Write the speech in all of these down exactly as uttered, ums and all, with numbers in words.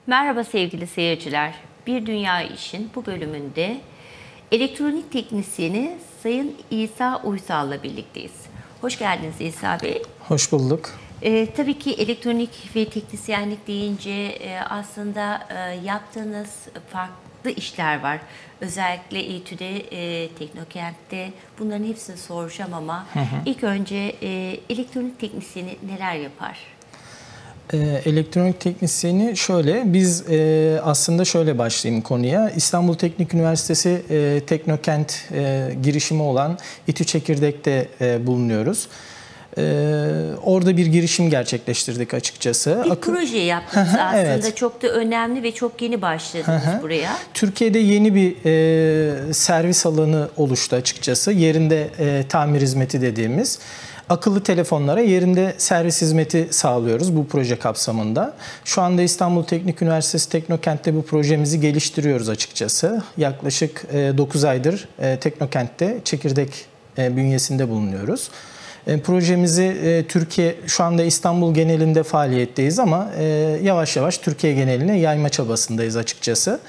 Merhaba sevgili seyirciler. Bir Dünya İş'in bu bölümünde elektronik teknisyeni Sayın İsa Uysal'la birlikteyiz. Hoş geldiniz İsa Bey. Hoş bulduk. Ee, tabii ki elektronik ve teknisyenlik deyince e, aslında e, yaptığınız farklı işler var. Özellikle İTÜ'de, e, Teknokent'te bunların hepsini soracağım ama hı hı. ilk önce e, elektronik teknisyeni neler yapar? Elektronik teknisyeni şöyle, biz e, aslında şöyle başlayayım konuya. İstanbul Teknik Üniversitesi e, Teknokent e, girişimi olan İTÜ Çekirdek'te e, bulunuyoruz. E, orada bir girişim gerçekleştirdik açıkçası. Bir Akı... proje yaptınız aslında. Evet. Çok da önemli ve çok yeni başladınız buraya. Türkiye'de yeni bir e, servis alanı oluştu açıkçası. Yerinde e, tamir hizmeti dediğimiz. Akıllı telefonlara yerinde servis hizmeti sağlıyoruz bu proje kapsamında. Şu anda İstanbul Teknik Üniversitesi Teknokent'te bu projemizi geliştiriyoruz açıkçası. Yaklaşık dokuz aydır Teknokent'te çekirdek bünyesinde bulunuyoruz. Projemizi Türkiye, şu anda İstanbul genelinde faaliyetteyiz ama yavaş yavaş Türkiye geneline yayma çabasındayız açıkçası.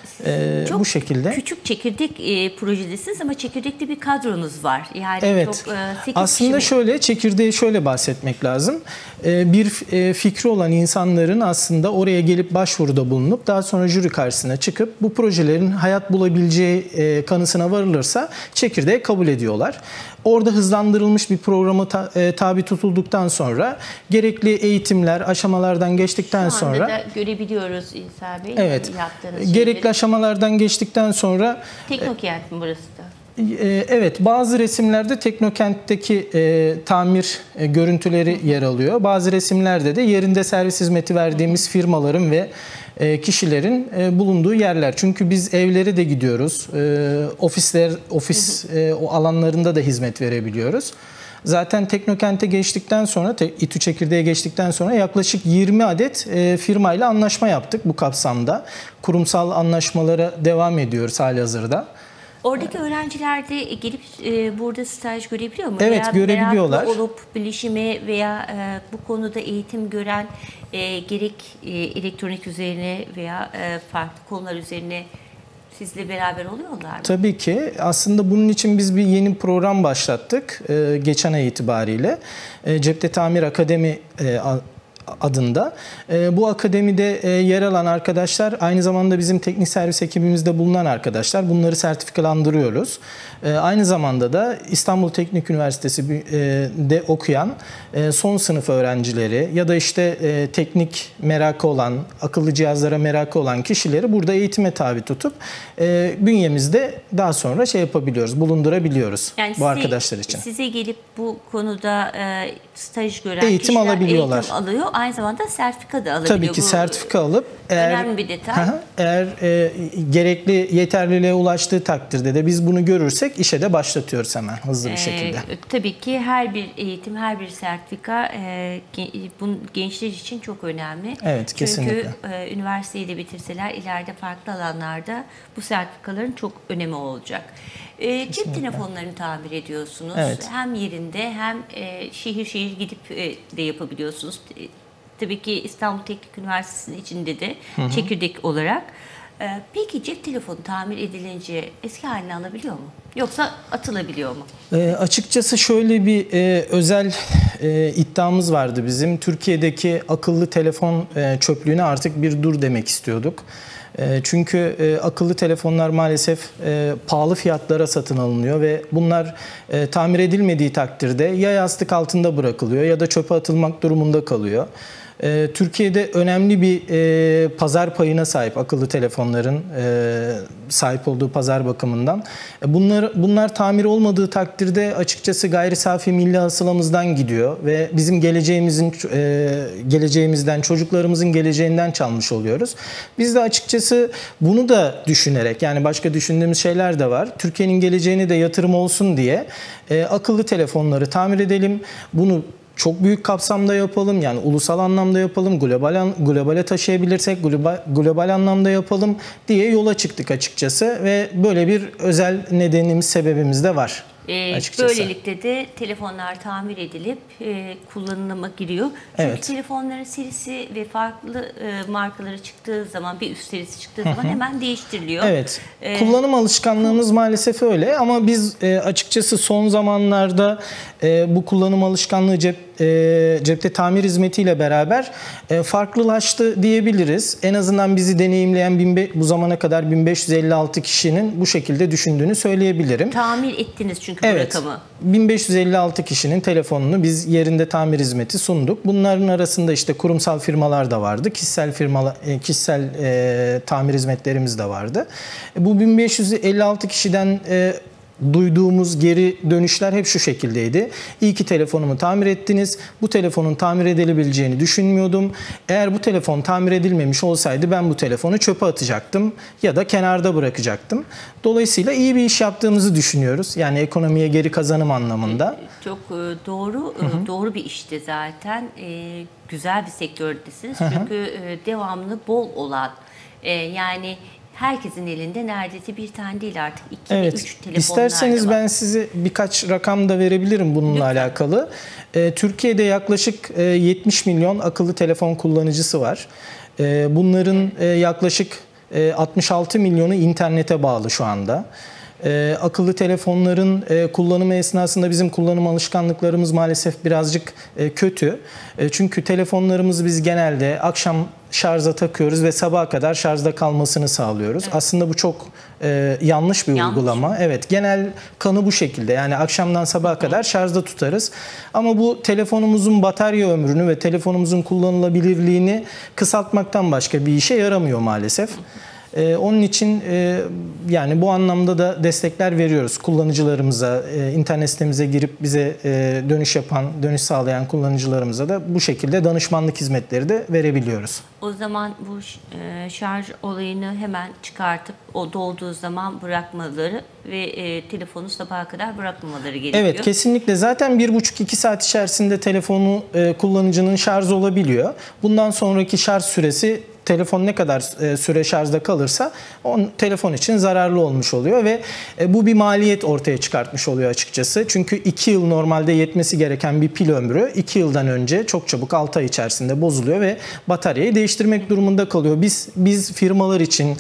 Ee, çok bu şekilde. Küçük çekirdek e, projedesiniz ama çekirdekte bir kadronuz var. Yani evet. Çok, e, aslında şöyle, çekirdeği şöyle bahsetmek lazım. Ee, bir e, fikri olan insanların aslında oraya gelip başvuruda bulunup daha sonra jüri karşısına çıkıp bu projelerin hayat bulabileceği e, kanısına varılırsa çekirdeği kabul ediyorlar. Orada hızlandırılmış bir programa ta, e, tabi tutulduktan sonra gerekli eğitimler, aşamalardan geçtikten sonra... Şu anda da görebiliyoruz İsa Bey. Evet. Yaptığınız gerekli şeyleri. aşamalardan geçtikten sonra... Teknokent mi burası da? Evet, bazı resimlerde Teknokent'teki e, tamir e, görüntüleri yer alıyor. Bazı resimlerde de yerinde servis hizmeti verdiğimiz firmaların ve e, kişilerin e, bulunduğu yerler. Çünkü biz evlere de gidiyoruz, e, ofisler, ofis e, o alanlarında da hizmet verebiliyoruz. Zaten Teknokent'e geçtikten sonra, İTÜ Çekirdeğe geçtikten sonra yaklaşık yirmi adet e, firmayla anlaşma yaptık bu kapsamda. Kurumsal anlaşmalara devam ediyoruz halihazırda. Oradaki öğrenciler de gelip e, burada staj görebiliyor mu? Evet, veya görebiliyorlar. meraklı olup bilişimi veya e, bu konuda eğitim gören e, gerek e, elektronik üzerine veya e, farklı konular üzerine sizle beraber oluyorlar mı? Tabii ki. Aslında bunun için biz bir yeni program başlattık e, geçen ay itibariyle. E, Cepte Tamir Akademi e, adında. E, bu akademide e, yer alan arkadaşlar aynı zamanda bizim teknik servis ekibimizde bulunan arkadaşlar. Bunları sertifikalandırıyoruz. E, aynı zamanda da İstanbul Teknik Üniversitesi'de okuyan e, son sınıf öğrencileri ya da işte e, teknik merakı olan, akıllı cihazlara merakı olan kişileri burada eğitime tabi tutup e, bünyemizde daha sonra şey yapabiliyoruz, bulundurabiliyoruz yani bu size, arkadaşlar için. Size gelip bu konuda e, staj gören eğitim kişiler alabiliyorlar. Eğitim alıyor. Aynı zamanda sertifika da alabiliyor. Tabii ki bu sertifika alıp eğer, önemli bir detay. Eğer e, gerekli yeterliliğe ulaştığı takdirde de biz bunu görürsek işe de başlatıyoruz hemen hızlı bir şekilde. Ee, tabii ki her bir eğitim, her bir sertifika e, bunun gençler için çok önemli. Evet, kesinlikle. Çünkü e, üniversiteyi de bitirseler ileride farklı alanlarda bu sertifikaların çok önemi olacak. E, cep telefonlarını tamir ediyorsunuz. Evet. Hem yerinde hem e, şehir şehir gidip e, de yapabiliyorsunuz. E, tabii ki İstanbul Teknik Üniversitesi'nin içinde de hı hı. çekirdek olarak. Peki cep telefonu tamir edilince eski halini alabiliyor mu? Yoksa atılabiliyor mu? E, açıkçası şöyle bir e, özel e, iddiamız vardı bizim. Türkiye'deki akıllı telefon e, çöplüğüne artık bir dur demek istiyorduk. E, çünkü e, akıllı telefonlar maalesef e, pahalı fiyatlara satın alınıyor ve bunlar e, tamir edilmediği takdirde ya yastık altında bırakılıyor ya da çöpe atılmak durumunda kalıyor. Türkiye'de önemli bir e, pazar payına sahip akıllı telefonların e, sahip olduğu pazar bakımından. Bunlar bunlar tamir olmadığı takdirde açıkçası gayri safi milli hasılamızdan gidiyor ve bizim geleceğimizin e, geleceğimizden, çocuklarımızın geleceğinden çalmış oluyoruz. Biz de açıkçası bunu da düşünerek, yani başka düşündüğümüz şeyler de var. Türkiye'nin geleceğine de yatırım olsun diye e, akıllı telefonları tamir edelim. Bunu çok büyük kapsamda yapalım, yani ulusal anlamda yapalım, global globale taşıyabilirsek global, global anlamda yapalım diye yola çıktık açıkçası ve böyle bir özel nedenimiz, sebebimiz de var. Ee, açıkçası. böylelikle de telefonlar tamir edilip e, kullanıma giriyor. Çünkü Evet. telefonların serisi ve farklı e, markaları çıktığı zaman, bir üst serisi çıktığı zaman hemen değiştiriliyor. Evet. Ee, Kullanım alışkanlığımız maalesef öyle ama biz e, açıkçası son zamanlarda e, bu kullanım alışkanlığı cep, e, cepte tamir hizmetiyle beraber e, farklılaştı diyebiliriz. En azından bizi deneyimleyen bin, bu zamana kadar bin beş yüz elli altı kişinin bu şekilde düşündüğünü söyleyebilirim. Tamir ettiniz çünkü bu Evet. rakamı. bin beş yüz elli altı kişinin telefonunu biz yerinde tamir hizmeti sunduk. Bunların arasında işte kurumsal firmalar da vardı. Kişisel firmalar, kişisel e, tamir hizmetlerimiz de vardı. Bu bin beş yüz elli altı kişiden e, duyduğumuz geri dönüşler hep şu şekildeydi. İyi ki telefonumu tamir ettiniz. Bu telefonun tamir edilebileceğini düşünmüyordum. Eğer bu telefon tamir edilmemiş olsaydı ben bu telefonu çöpe atacaktım ya da kenarda bırakacaktım. Dolayısıyla iyi bir iş yaptığımızı düşünüyoruz. Yani ekonomiye geri kazanım anlamında. Çok e, doğru, e, doğru bir işte zaten. E, güzel bir sektördesiniz. Çünkü e, devamlı bol olan, e, yani herkesin elinde neredeyse bir tane değil artık iki ve Evet. üç telefonlar İsterseniz da var. ben size birkaç rakam da verebilirim bununla Lütfen. alakalı. Ee, Türkiye'de yaklaşık e, yetmiş milyon akıllı telefon kullanıcısı var. E, bunların e, yaklaşık e, altmış altı milyonu internete bağlı şu anda. E, akıllı telefonların e, kullanımı esnasında bizim kullanım alışkanlıklarımız maalesef birazcık e, kötü. E, çünkü telefonlarımızı biz genelde akşam şarja takıyoruz ve sabaha kadar şarjda kalmasını sağlıyoruz. Evet. Aslında bu çok e, yanlış bir yanlış. uygulama. Evet, genel kanı bu şekilde. Yani akşamdan sabaha Hı. kadar şarjda tutarız. Ama bu telefonumuzun batarya ömrünü ve telefonumuzun kullanılabilirliğini kısaltmaktan başka bir işe yaramıyor maalesef. Hı. Ee, onun için e, yani bu anlamda da destekler veriyoruz kullanıcılarımıza, e, internet sitemize girip bize e, dönüş yapan, dönüş sağlayan kullanıcılarımıza da bu şekilde danışmanlık hizmetleri de verebiliyoruz. O zaman bu e, şarj olayını hemen çıkartıp o dolduğu zaman bırakmaları ve e, telefonu sabaha kadar bırakmamaları gerekiyor. Evet, kesinlikle. Zaten bir buçuk iki saat içerisinde telefonu e, kullanıcının şarj olabiliyor. Bundan sonraki şarj süresi telefon ne kadar süre şarjda kalırsa on telefon için zararlı olmuş oluyor ve bu bir maliyet ortaya çıkartmış oluyor açıkçası. Çünkü iki yıl normalde yetmesi gereken bir pil ömrü iki yıldan önce çok çabuk altı ay içerisinde bozuluyor ve bataryayı değiştirmek durumunda kalıyor. Biz biz firmalar için,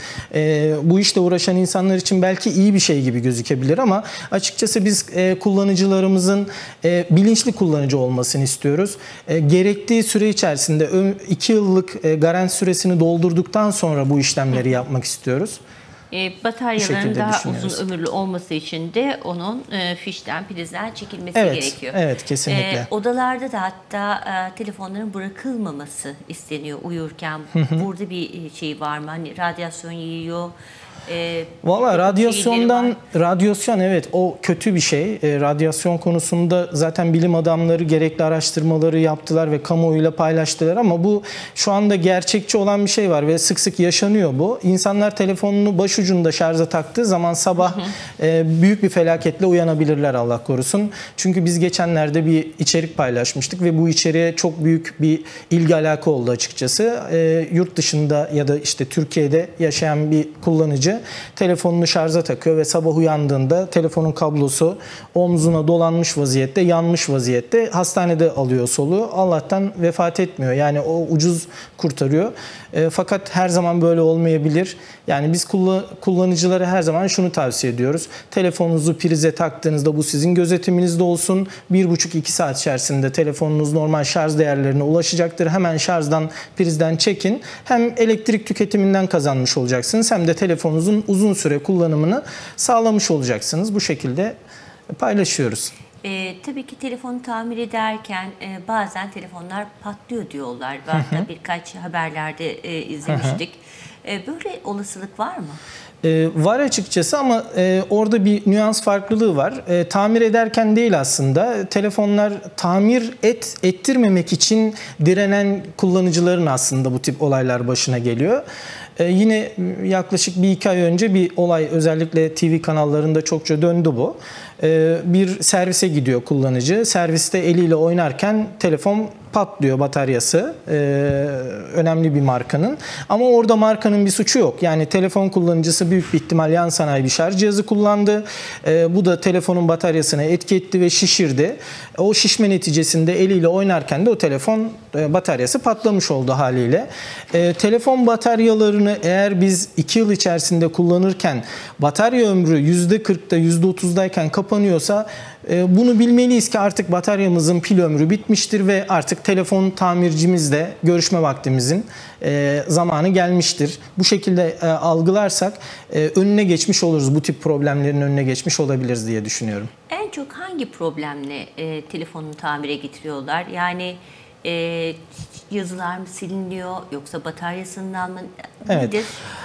bu işle uğraşan insanlar için belki iyi bir şey gibi gözükebilir ama açıkçası biz kullanıcılarımızın bilinçli kullanıcı olmasını istiyoruz. Gerektiği süre içerisinde iki yıllık garanti süresini doldurduktan sonra bu işlemleri yapmak istiyoruz. E, bataryaların daha uzun ömürlü olması için de onun e, fişten, prizden çekilmesi evet, gerekiyor. Evet, kesinlikle. E, odalarda da hatta e, telefonların bırakılmaması isteniyor uyurken. Burada bir şey var mı? Hani radyasyon yiyor. E, Valla radyasyondan, radyasyon evet o kötü bir şey. E, radyasyon konusunda zaten bilim adamları gerekli araştırmaları yaptılar ve kamuoyuyla paylaştılar ama bu şu anda gerçekçi olan bir şey var ve sık sık yaşanıyor bu. İnsanlar telefonunu başucunda şarja taktığı zaman sabah hı hı. E, büyük bir felaketle uyanabilirler Allah korusun. Çünkü biz geçenlerde bir içerik paylaşmıştık ve bu içeriğe çok büyük bir ilgi alaka oldu açıkçası. E, yurt dışında ya da işte Türkiye'de yaşayan bir kullanıcı telefonunu şarja takıyor ve sabah uyandığında telefonun kablosu omzuna dolanmış vaziyette, yanmış vaziyette, hastanede alıyor soluğu. Allah'tan vefat etmiyor. Yani o ucuz kurtarıyor. E, fakat her zaman böyle olmayabilir. Yani biz kullanıcılara her zaman şunu tavsiye ediyoruz. Telefonunuzu prize taktığınızda bu sizin gözetiminizde olsun. bir buçuk iki saat içerisinde telefonunuz normal şarj değerlerine ulaşacaktır. Hemen şarjdan, prizden çekin. Hem elektrik tüketiminden kazanmış olacaksınız hem de telefonunuzun uzun süre kullanımını sağlamış olacaksınız. Bu şekilde paylaşıyoruz. E, tabii ki telefonu tamir ederken e, bazen telefonlar patlıyor diyorlar. Hatta birkaç haberlerde e, izlemiştik. E, böyle olasılık var mı? Ee, var açıkçası ama e, orada bir nüans farklılığı var. E, tamir ederken değil aslında. Telefonlar tamir et ettirmemek için direnen kullanıcıların aslında bu tip olaylar başına geliyor. Ee, yine yaklaşık bir iki ay önce bir olay özellikle T V kanallarında çokça döndü bu. Ee, bir servise gidiyor kullanıcı. Serviste eliyle oynarken telefon patlıyor bataryası. Ee, önemli bir markanın. Ama orada markanın bir suçu yok. Yani telefon kullanıcısı büyük bir ihtimal yan sanayi bir şarj cihazı kullandı. Ee, bu da telefonun bataryasına etki etti ve şişirdi. O şişme neticesinde eliyle oynarken de o telefon e, bataryası patlamış oldu haliyle. Ee, telefon bataryalarını eğer biz iki yıl içerisinde kullanırken batarya ömrü yüzde kırkta yüzde otuzdayken kapanıyorsa e, bunu bilmeliyiz ki artık bataryamızın pil ömrü bitmiştir ve artık telefon tamircimizle görüşme vaktimizin e, zamanı gelmiştir. Bu şekilde e, algılarsak e, önüne geçmiş oluruz. Bu tip problemlerin önüne geçmiş olabiliriz diye düşünüyorum. En çok hangi problemle e, telefonunu tamire getiriyorlar? Yani e, yazılar mı siliniyor yoksa bataryasından mı? Evet. Nedir?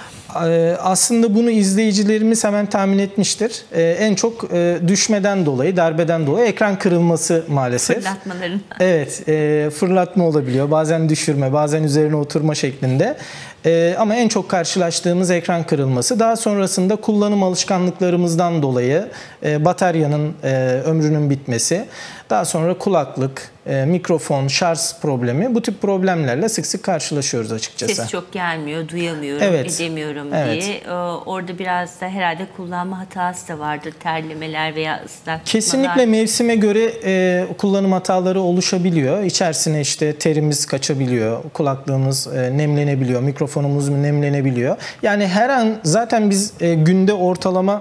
Aslında bunu izleyicilerimiz hemen tahmin etmiştir. Ee, en çok e, düşmeden dolayı, darbeden dolayı ekran kırılması maalesef. Fırlatmaların. Evet, e, fırlatma olabiliyor. Bazen düşürme, bazen üzerine oturma şeklinde. E, ama en çok karşılaştığımız ekran kırılması. Daha sonrasında kullanım alışkanlıklarımızdan dolayı e, bataryanın e, ömrünün bitmesi. Daha sonra kulaklık, e, mikrofon, şarj problemi, bu tip problemlerle sık sık karşılaşıyoruz açıkçası. Ses çok gelmiyor, duyamıyorum, Evet. edemiyorum Evet. diye. Ee, Orada biraz da herhalde kullanma hatası da vardır. Terlemeler veya ıslak Kesinlikle tutmalar. mevsime göre e, kullanım hataları oluşabiliyor. İçerisine işte terimiz kaçabiliyor, kulaklığımız e, nemlenebiliyor, mikrofonumuz nemlenebiliyor. Yani her an zaten biz e, günde ortalama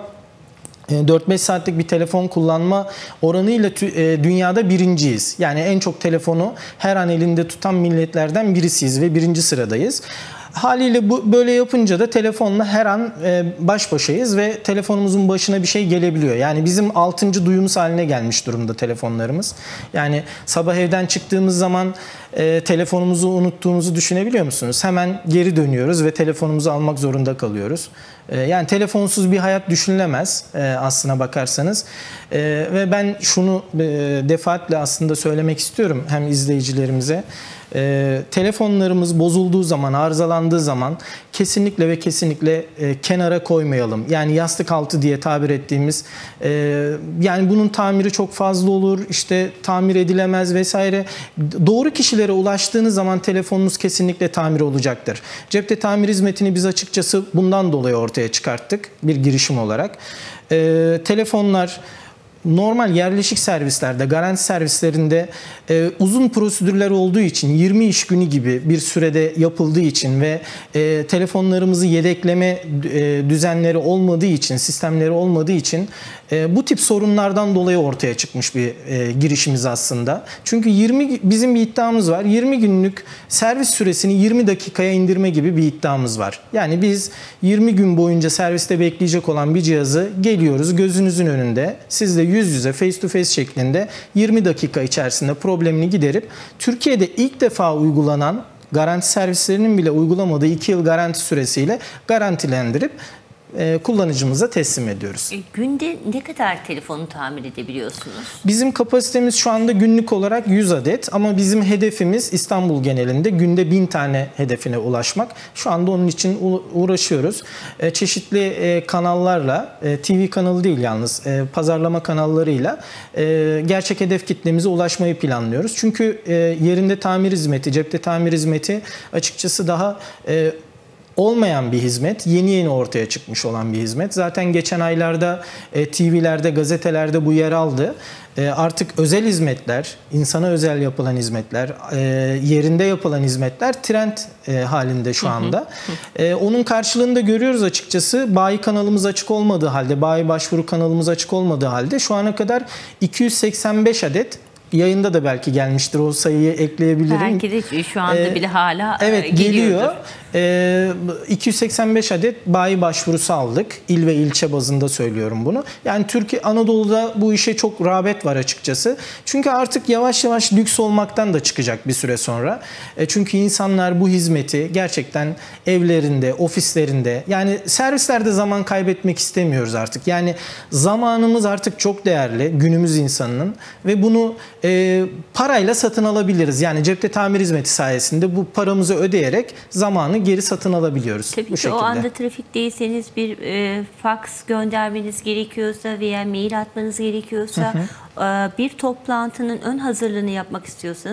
dört beş saatlik bir telefon kullanma oranıyla dünyada birinciyiz. Yani en çok telefonu her an elinde tutan milletlerden birisiyiz ve birinci sıradayız. Haliyle bu böyle yapınca da telefonla her an baş başayız ve telefonumuzun başına bir şey gelebiliyor. Yani bizim altıncı duyumuz haline gelmiş durumda telefonlarımız. Yani sabah evden çıktığımız zaman e, telefonumuzu unuttuğumuzu düşünebiliyor musunuz? Hemen geri dönüyoruz ve telefonumuzu almak zorunda kalıyoruz. E, yani telefonsuz bir hayat düşünülemez e, aslına bakarsanız. E, ve ben şunu e, defaatle aslında söylemek istiyorum hem izleyicilerimize. E, telefonlarımız bozulduğu zaman, arızalandığı zaman kesinlikle ve kesinlikle e, kenara koymayalım. Yani yastık altı diye tabir ettiğimiz, e, yani bunun tamiri çok fazla olur, işte tamir edilemez vesaire. Doğru kişilere ulaştığınız zaman telefonunuz kesinlikle tamir olacaktır. Cepte tamir hizmetini biz açıkçası bundan dolayı ortaya çıkarttık bir girişim olarak. E, telefonlar normal yerleşik servislerde, garanti servislerinde e, uzun prosedürler olduğu için, yirmi iş günü gibi bir sürede yapıldığı için ve e, telefonlarımızı yedekleme e, düzenleri olmadığı için, sistemleri olmadığı için e, bu tip sorunlardan dolayı ortaya çıkmış bir e, girişimiz aslında. Çünkü yirmi bizim bir iddiamız var. yirmi günlük servis süresini yirmi dakikaya indirme gibi bir iddiamız var. Yani biz yirmi gün boyunca serviste bekleyecek olan bir cihazı geliyoruz gözünüzün önünde. Siz de yüz yüze, face to face şeklinde yirmi dakika içerisinde problemini giderip Türkiye'de ilk defa uygulanan garanti servislerinin bile uygulamadığı iki yıl garanti süresiyle garantilendirip e, kullanıcımıza teslim ediyoruz. E, günde ne kadar telefonu tamir edebiliyorsunuz? Bizim kapasitemiz şu anda günlük olarak yüz adet ama bizim hedefimiz İstanbul genelinde günde bin tane hedefine ulaşmak. Şu anda onun için uğraşıyoruz. E, çeşitli e, kanallarla, e, T V kanalı değil yalnız, e, pazarlama kanallarıyla e, gerçek hedef kitlemize ulaşmayı planlıyoruz. Çünkü e, yerinde tamir hizmeti, cepte tamir hizmeti açıkçası daha e, olmayan bir hizmet, yeni yeni ortaya çıkmış olan bir hizmet. Zaten geçen aylarda e, T V'lerde, gazetelerde bu yer aldı. E, artık özel hizmetler, insana özel yapılan hizmetler, e, yerinde yapılan hizmetler trend e, halinde şu anda. E, onun karşılığını da görüyoruz açıkçası. Bayi kanalımız açık olmadığı halde, bayi başvuru kanalımız açık olmadığı halde şu ana kadar iki yüz seksen beş adet, yayında da belki gelmiştir, o sayıyı ekleyebilirim. Belki de şu anda ee, bile hala evet, geliyordur. geliyor. Ee, iki yüz seksen beş adet bayi başvurusu aldık. İl ve ilçe bazında söylüyorum bunu. Yani Türkiye, Anadolu'da bu işe çok rağbet var açıkçası. Çünkü artık yavaş yavaş lüks olmaktan da çıkacak bir süre sonra. E, çünkü insanlar bu hizmeti gerçekten evlerinde, ofislerinde, yani servislerde zaman kaybetmek istemiyoruz artık. Yani zamanımız artık çok değerli günümüz insanının ve bunu e, parayla satın alabiliriz. Yani cepte tamir hizmeti sayesinde bu paramızı ödeyerek zamanı geri satın alabiliyoruz. Tabii bu ki şekilde. O anda trafikteyseniz bir e, fax göndermeniz gerekiyorsa veya mail atmanız gerekiyorsa, hı hı. E, bir toplantının ön hazırlığını yapmak istiyorsanız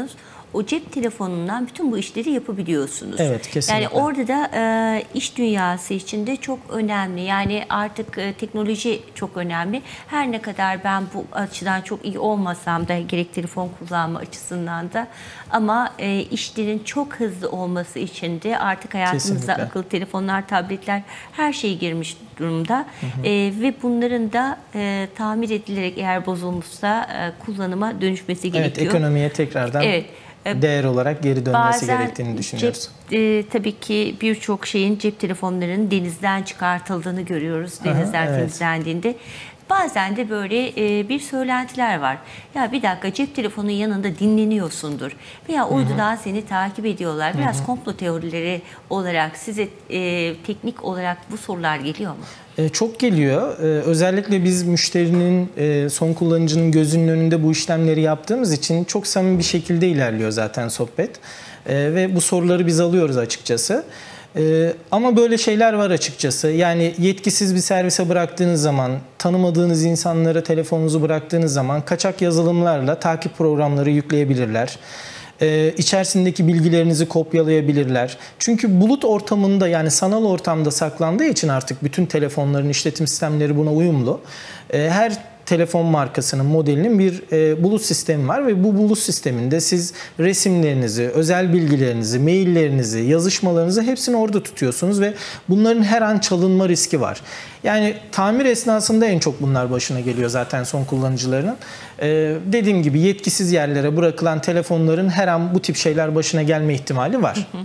o cep telefonundan bütün bu işleri yapabiliyorsunuz. Evet, kesinlikle. Yani orada da e, iş dünyası içinde çok önemli. Yani artık e, teknoloji çok önemli. Her ne kadar ben bu açıdan çok iyi olmasam da gerek telefon kullanma açısından da ama e, işlerin çok hızlı olması için de artık hayatımıza Kesinlikle. akıllı telefonlar, tabletler her şey girmiş durumda. Hı hı. E, ve bunların da e, tamir edilerek eğer bozulmuşsa e, kullanıma dönüşmesi Evet, gerekiyor. ekonomiye tekrardan Evet. değer olarak geri dönmesi Bazen gerektiğini düşünüyoruz. Cep, e, tabii ki birçok şeyin cep telefonlarının denizden çıkartıldığını görüyoruz. Denizler evet. temizlendiğinde. Bazen de böyle e, bir söylentiler var. Ya bir dakika, cep telefonunun yanında dinleniyorsundur. Veya uydudan seni takip ediyorlar. Biraz hı hı. komplo teorileri olarak size e, teknik olarak bu sorular geliyor mu? E, çok geliyor. E, özellikle biz müşterinin, e, son kullanıcının gözünün önünde bu işlemleri yaptığımız için çok samimi bir şekilde ilerliyor zaten sohbet. E, ve bu soruları biz alıyoruz açıkçası. Ee, ama böyle şeyler var açıkçası. Yani yetkisiz bir servise bıraktığınız zaman, tanımadığınız insanlara telefonunuzu bıraktığınız zaman kaçak yazılımlarla takip programları yükleyebilirler. Ee, içerisindeki bilgilerinizi kopyalayabilirler. Çünkü bulut ortamında, yani sanal ortamda saklandığı için artık bütün telefonların işletim sistemleri buna uyumlu. Ee, her telefon markasının, modelinin bir e, bulut sistemi var ve bu bulut sisteminde siz resimlerinizi, özel bilgilerinizi, maillerinizi, yazışmalarınızı hepsini orada tutuyorsunuz ve bunların her an çalınma riski var. Yani tamir esnasında en çok bunlar başına geliyor zaten son kullanıcıların. Ee, dediğim gibi yetkisiz yerlere bırakılan telefonların her an bu tip şeyler başına gelme ihtimali var. Hı hı.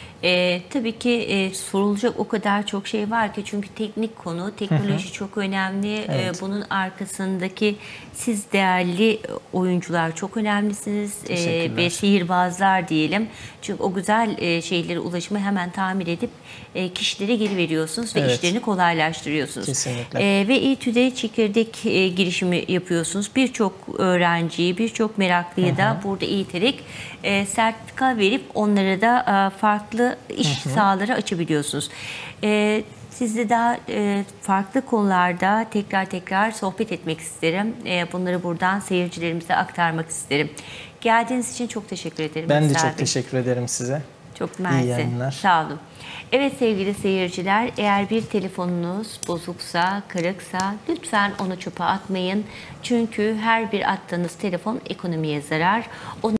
E, tabii ki e, sorulacak o kadar çok şey var ki, çünkü teknik konu, teknoloji hı hı. çok önemli. Evet. E, bunun arkasındaki siz değerli oyuncular çok önemlisiniz e, ve sihirbazlar diyelim. Çünkü o güzel e, şeylere ulaşımı hemen tamir edip e, kişilere geri veriyorsunuz ve evet. işlerini kolaylaştırıyorsunuz. Kesinlikle. E, ve İTÜ'de çekirdek e, girişimi yapıyorsunuz. Birçok öğrenciyi, birçok meraklıyı hı hı. da burada eğiterek e, sertifika verip onlara da e, farklı iş hı hı. sahaları açabiliyorsunuz. Ee, sizle daha e, farklı konularda tekrar tekrar sohbet etmek isterim. E, bunları buradan seyircilerimize aktarmak isterim. Geldiğiniz için çok teşekkür ederim. Ben Esra de çok Bey. teşekkür ederim size. Çok mersi. Sağ olun. Evet sevgili seyirciler, eğer bir telefonunuz bozuksa, kırıksa lütfen onu çöpe atmayın. Çünkü her bir attığınız telefon ekonomiye zarar. Onu